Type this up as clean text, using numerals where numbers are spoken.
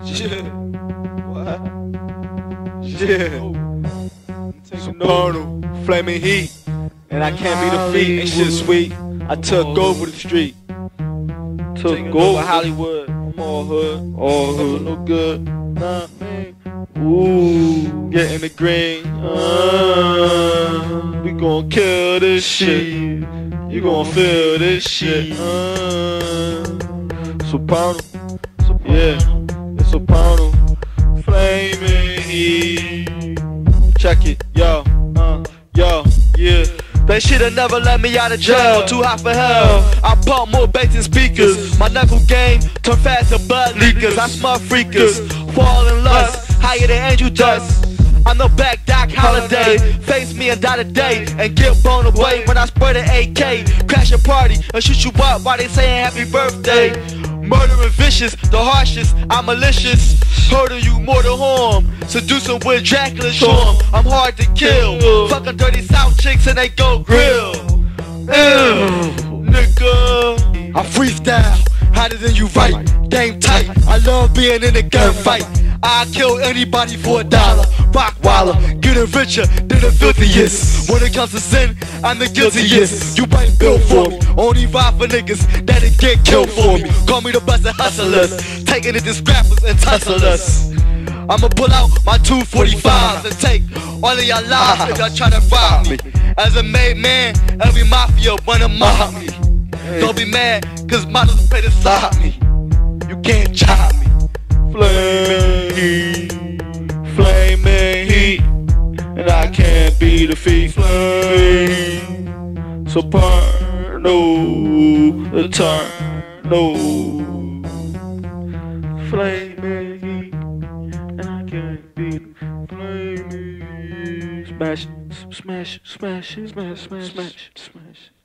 Yeah. What? Yeah. Supernal, flaming heat, and I can't be defeated. Ain't shit sweet. I took over the street. Took over Hollywood. I'm all hood. All hood. No good. Nah, man. Ooh, getting the green. We gon' kill this shit. You gon' feel this shit. Supernal. Yeah, it's Supernal. Flaming heat. Check it, yo, yeah. They shoulda never let me out of jail. Too hot for hell. I pump more bass than speakers. My knuckle game turn fast to blood leakers. I smell freakers, fall in lust, higher than angel dust. I'm no back Doc Holiday. Face me and die today and get blown away when I spread an AK. Crash a party and shoot you up while they saying happy birthday. Murdering vicious, the harshest, I'm malicious. Hurting you more than harm. Seducing with Dracula's charm. I'm hard to kill. Fucking dirty South chicks and they go grill. Nigga, I freestyle, hotter than you write. Game tight, I love being in a gunfight. I kill anybody for $1. Rockwaller, getting richer than the filthiest. When it comes to sin, I'm the guiltiest. You ain't built for me, only ride for niggas that'll get killed for me. Call me the best of hustlers, taking it to scrappers and tusslers. I'ma pull out my 245s and take all of your lives if y'all try to rob me. As a made man, every mafia wanna mob me. Don't be mad, cause models pay to stop me. You can't chop me. Flaming heat, flaming heat, and I can't be defeated. Flame, Supernal, eternal. Flaming heat, and I can't be flaming. Smash, smash, smash, smash, smash, smash, smash.